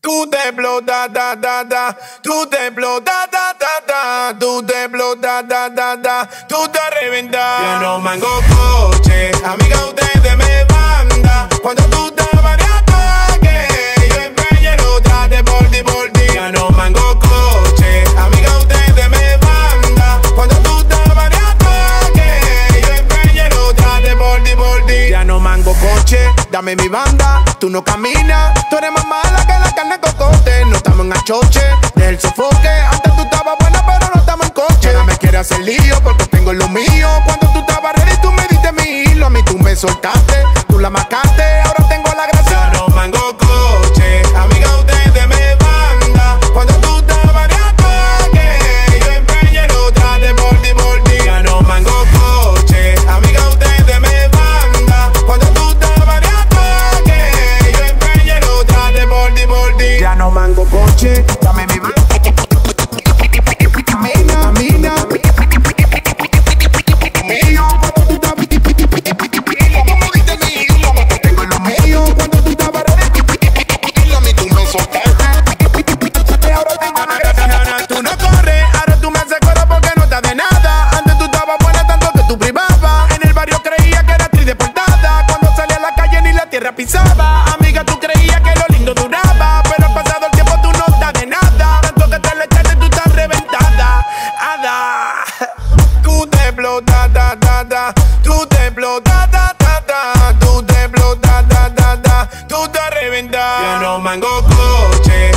Tú te explotas, tú te explotas, tú te explotas, tú te reventas. Yo no mango coche, amiga, ustedes me manda. Cuando tú estabas de ataque, yo empeñé otra de por ti. Yo no mango coche, amiga, ustedes me manda. Cuando tú estabas de ataque, yo empeñé otra de por ti. Ya no mango coche, dame mi banda. Tú no caminas, tú eres más mala que la carne cocote. No estamos en achoche, del sofoque. Antes tú estabas buena, pero no estamos en coche. Ahora me quieres hacer lío porque tengo lo mío. Cuando tú estabas ready, tú me diste mi hilo. A mí tú me soltaste, tú la marcaste. Ahora tengo la gracia. Yo no mango coche, amiga, ustedes me manda. Cuando tú estabas de ataque, yo empeñé otra de por ti. Ya no mango coche, amiga, ustedes me manda. Cuando tú estabas de ataque, yo empeñé otra de por ti. Ya no mango coche, dame mi mano. Tú no corres, ahora tú me haces coro porque no estás de nada. Antes tú estabas buena tanto que tú privabas. En el barrio creía que era actriz de portada. Cuando salía a la calle ni la tierra pisaba. Amiga, tú creías que lo lindo duraba. Pero pasado el tiempo tú no estás de nada. Tanto que te le echaste, tú estás reventada. Ada. Tú te explotas, tú te explotas, tú te explotas, tú te reventas. Yo no mango coche,